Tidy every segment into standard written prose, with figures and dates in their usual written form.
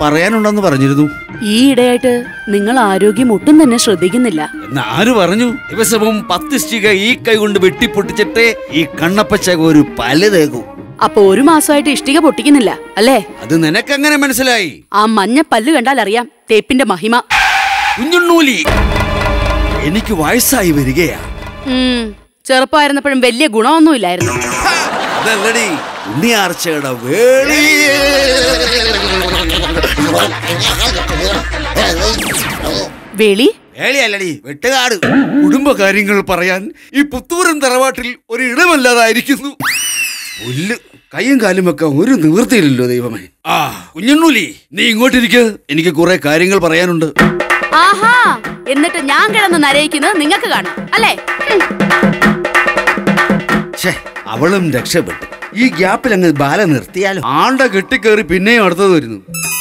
പറയാനുണ്ടെന്ന് പറഞ്ഞിരുന്നു. ഈ ഇടയായിട്ട് നിങ്ങൾ ആരോഗ്യം ഒട്ടും തന്നെ ശ്രദ്ധിക്കുന്നില്ല. എന്നാര് പറഞ്ഞു? ദിവസവും 10 ഇഷ്ടിക ഈ കൈ കൊണ്ട് വെട്ടിപ്പൊട്ടിച്ചിട്ട് ഈ കണ്ണപ്പച്ചക ഒരു പല്ല് തേക്കൂ. അപ്പൊ 1 മാസമായിട്ട് ഇഷ്ടിക പൊട്ടിക്കുന്നില്ല അല്ലേ? അത് നിനക്കെങ്ങനെ മനസ്സിലായി? ആ മഞ്ഞ പല്ല് കണ്ടാൽ അറിയാം തേപ്പിന്റെ മഹിമ. കുഞ്ഞുണ്ണൂലി, എനിക്ക് വയസ്സായി വരികയാ. ചെറുപ്പമായിരുന്നപ്പോഴും വലിയ ഗുണമൊന്നുമില്ലായിരുന്നു. അതല്ലടി ഉണ്ണിയാർച്ചയുടെ വേളി. വേളി വേളിയല്ലടി, വെട്ടുകാട്. കുടുംബകാര്യങ്ങൾ പറയാൻ ഈ പുത്തൂരൻ തറവാട്ടിൽ ഒരു ഇടമല്ലാതായിരിക്കുന്നു. പുല്ല് കൈയും കാലും വെക്കാൻ ഒരു നിവൃത്തിയില്ലല്ലോ ദൈവമേ. ആ കുഞ്ഞുണ്ണൂലി, നീ ഇങ്ങോട്ടിരിക്ക്, എനിക്ക് കുറെ കാര്യങ്ങൾ പറയാനുണ്ട്. ആഹാ, എന്നിട്ട് ഞാൻ കിടന്ന് നരയിക്കുന്നത് നിങ്ങൾക്ക് കാണാം അല്ലേ? അവളും രക്ഷപ്പെട്ടു. ഈ ഗ്യാപ്പിൽ അങ്ങ് ബാല നിർത്തിയാലും ആണ്ട കെട്ടിക്കേറി പിന്നെയും അടുത്തത് വരുന്നു.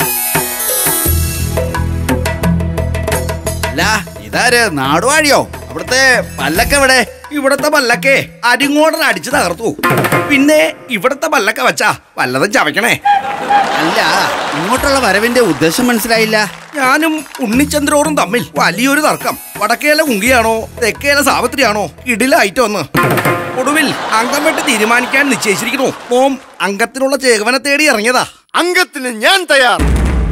അല്ല, ഇതാര് നാടുവാഴിയോ? അവിടുത്തെ പല്ലക്ക എവിടെ? ഇവിടത്തെ പല്ലക്കെ അരിങ്ങോടൻ അടിച്ചു തകർത്തു. പിന്നെ ഇവിടത്തെ പല്ലക്ക വെച്ചാ വല്ലതും ചവയ്ക്കണേ. അല്ല, ഇങ്ങോട്ടുള്ള വരവിന്റെ ഉദ്ദേശം മനസ്സിലായില്ല. ഞാനും ഉണ്ണിച്ചന്ദ്രോറും തമ്മിൽ വലിയൊരു തർക്കം. വടക്കേല കുങ്കിയാണോ തെക്കേല സാവിത്രിയാണോ ഇടിലായിട്ട് വന്ന് ഒടുവിൽ അംഗം വെട്ടി തീരുമാനിക്കാൻ നിശ്ചയിച്ചിരിക്കുന്നു. ഓം അംഗത്തിനുള്ള ചേകവനെ തേടി ഇറങ്ങിയതാ. അംഗത്തിന് ഞാൻ തയ്യാർ.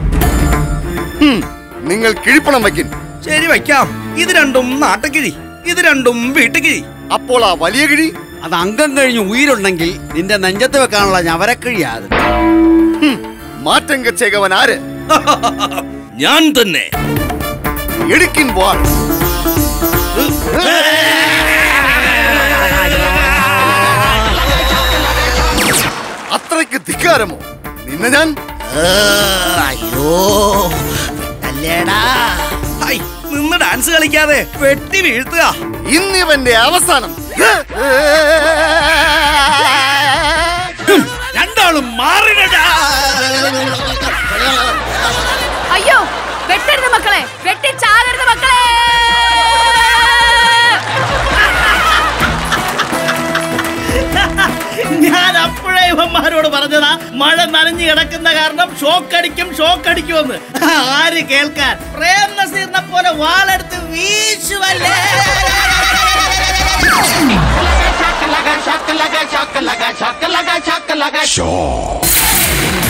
നിങ്ങൾ കിഴിപ്പണം വയ്ക്കും. ശരി, വയ്ക്കാം. ഇത് രണ്ടും നാട്ടുകിഴി, ഇത് രണ്ടും വീട്ടുകിഴി. അപ്പോൾ ആ വലിയ കിഴി? അത് അംഗം കഴിഞ്ഞ് ഉയരുണ്ടെങ്കിൽ നിന്റെ നെഞ്ചത്ത് വെക്കാനുള്ള ഞവരക്കിഴിയാത്. മാറ്റങ്ക ചേകവൻ ആര്? ഞാൻ തന്നെ. എടുക്കിൻ വാൾ. അത്രയ്ക്ക് ധിക്കാരമോ നിന്നെ ഞാൻ? അയ്യോ അല്ലേടാ. നിന്ന് ഡാൻസ് കളിക്കാതെ വെട്ടി വീഴ്ത്തുക. ഇന്നിവന്റെ അവസാനം. രണ്ടാളും മാറിടടാ. അയ്യോ, വെട്ടരുത് മക്കളെ, വെട്ടിച്ചാകരുത് മക്കളെ. ഞാൻ അപ്പോഴേ ഇവന്മാരോട് പറഞ്ഞതാ, മഴ നനഞ്ഞു കിടക്കുന്ന കാരണം ഷോക്കടിക്കുമെന്ന്. ആര് കേൾക്കാൻ? പ്രേം നസീറിനെ പോലെ വാളെടുത്ത് വീശുവല്ലേ. Shock.